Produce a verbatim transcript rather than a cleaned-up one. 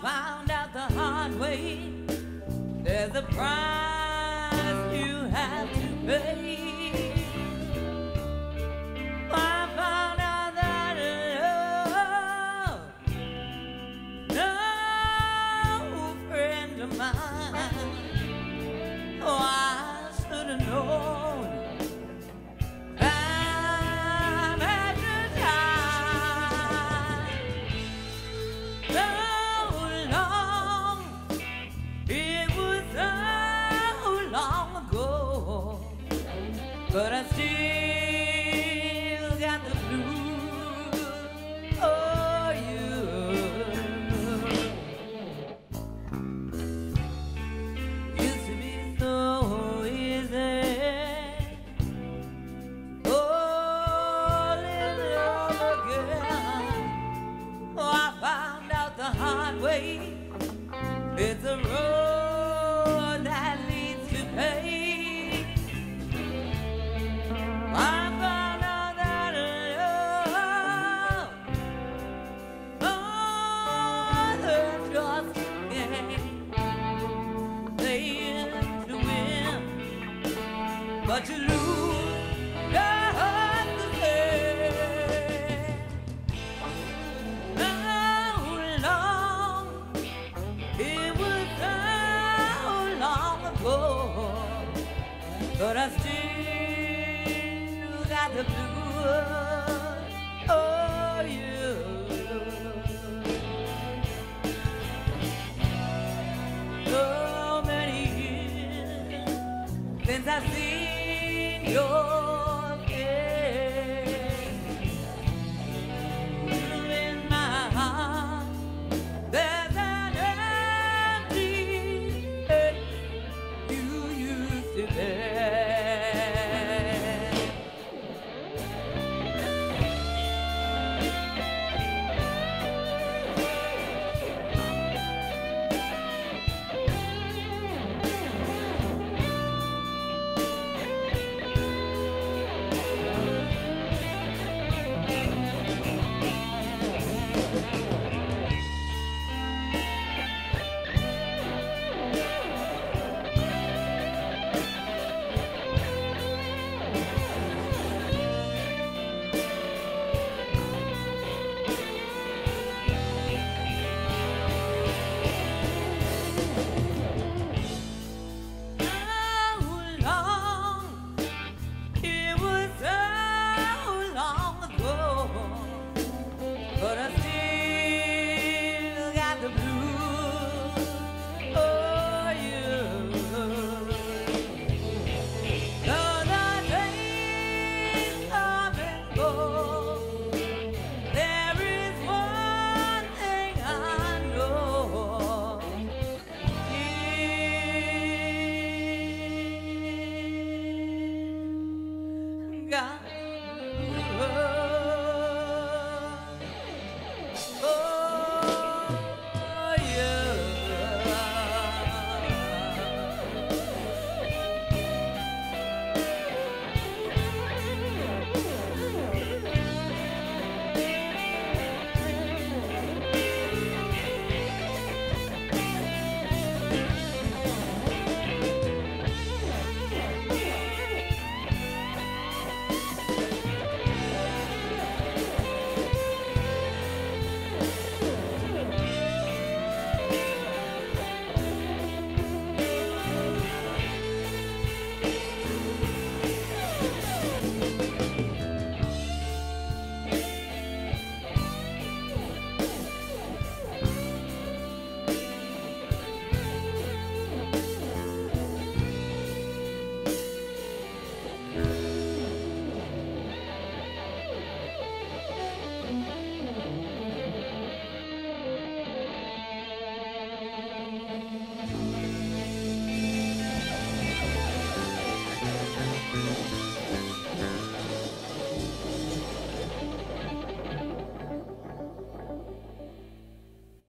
found out the hard way. There's a price you have to pay. I found out that love, no friend of mine. Oh, I should have known time after time. So long, it was so long ago, but I still got the blues for you. Used to be so easy, all in love again. Oh, I found out the hard way. It's a road that leads to pain. I found out that love, oh, the trust game, playing to win, but you lose just the same. How long, it was so long ago, but I still got the blues.